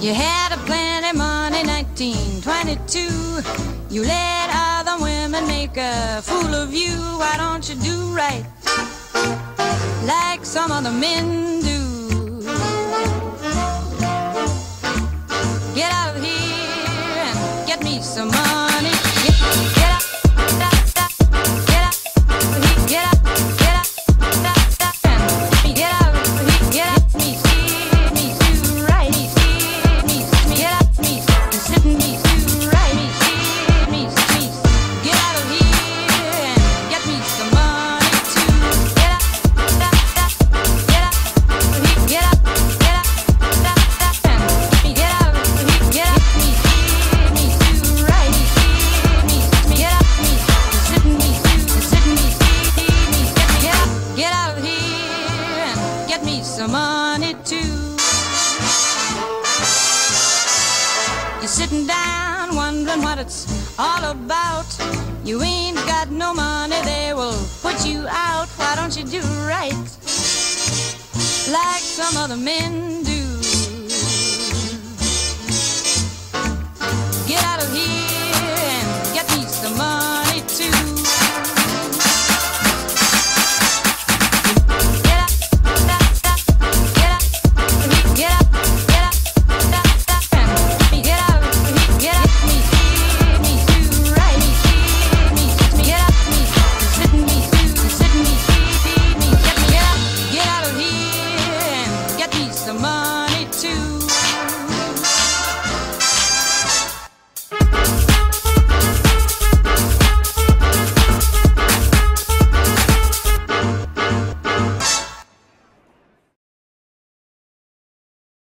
You had a plenty money, 1922. You let other women make a fool of you. Why don't you do right like some other men do? Get out of here and get me some money. Get out. Some money too. You're sitting down wondering what it's all about. You ain't got no money, they will put you out. Why don't you do right like some other men